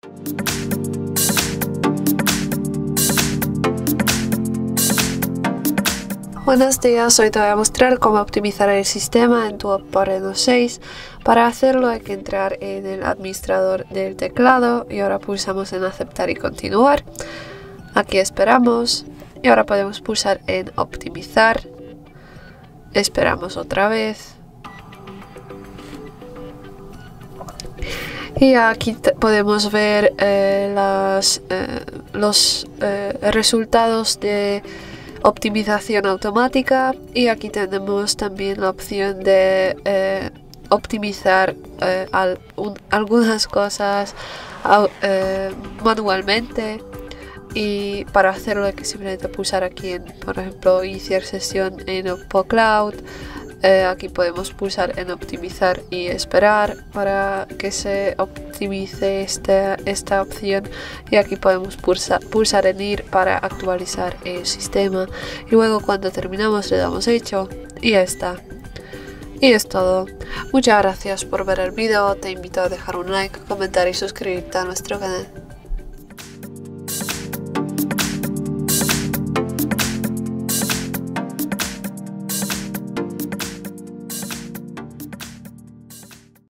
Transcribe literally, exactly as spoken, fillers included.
Buenos días, hoy te voy a mostrar cómo optimizar el sistema en tu Oppo Reno seis. Para hacerlo hay que entrar en el administrador del teclado y ahora pulsamos en aceptar y continuar. Aquí esperamos y ahora podemos pulsar en optimizar. Esperamos otra vez. Y aquí podemos ver eh, las, eh, los eh, resultados de optimización automática, y aquí tenemos también la opción de eh, optimizar eh, al, un, algunas cosas eh, manualmente, y para hacerlo hay que simplemente pulsar aquí en, por ejemplo, iniciar sesión en Oppo Cloud. Eh, aquí podemos pulsar en optimizar y esperar para que se optimice este, esta opción, y aquí podemos pulsar, pulsar en ir para actualizar el sistema, y luego cuando terminamos le damos hecho y ya está. Y es todo. Muchas gracias por ver el vídeo, te invito a dejar un like, comentar y suscribirte a nuestro canal.